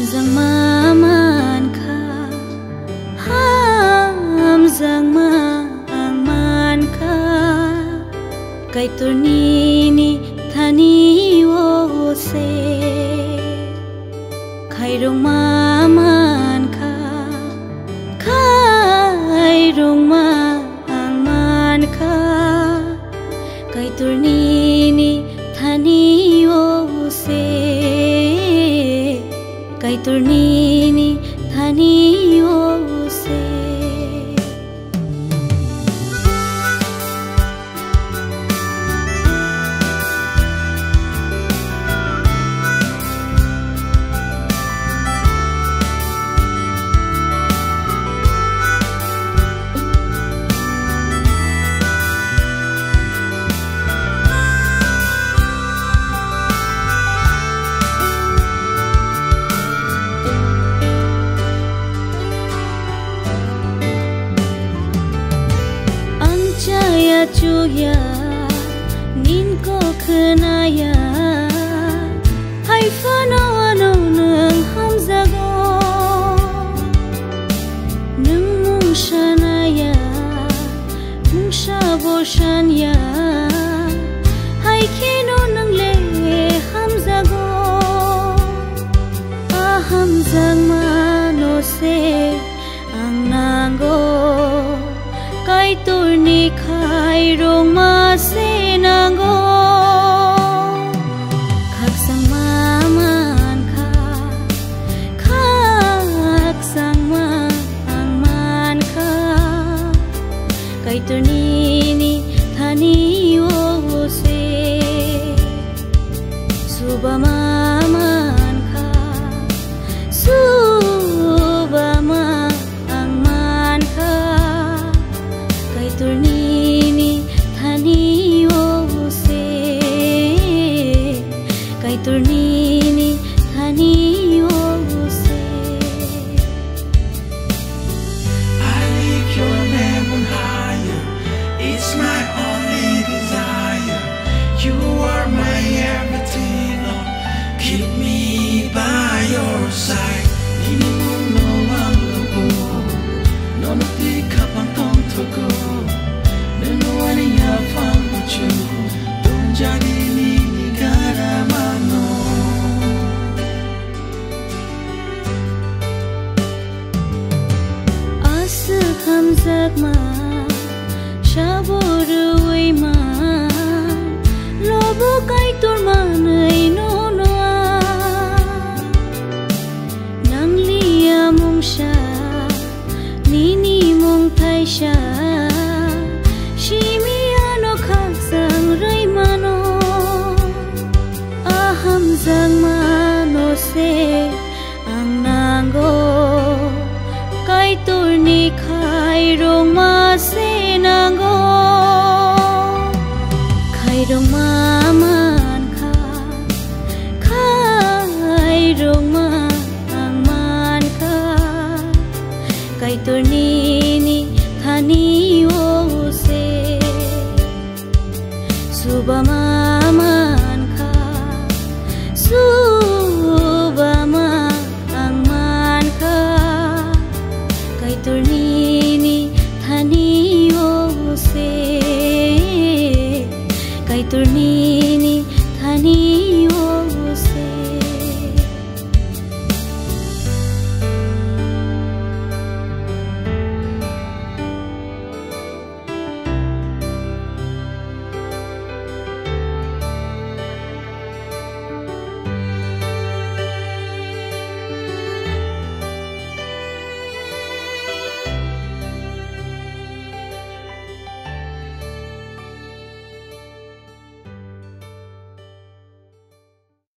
Hamzang maman ka, hamzang man ka, kay turnini thani wo se, khairong maman ka, khairong man ka, kay turnini thani wo se, kay turnini thani wo se. Jaya cuya nin ko kenaya hai fano ano neng hamzago neng mung shanaya mung shabo shanya hai kino neng le hamzago hamzang mano se ang nango kay turni khairong ma se nango khaksang maman ka khaksang man ka kay turnini thani wo se suba maman ka suba man ka kay turnini thani wo se, kay turnini thani wo se. I lift your name on higher, it's my only desire. You are my everything, Lord, keep me by your side. Ini mo ang lugo, no di ka pang tong tugo. Hamzang man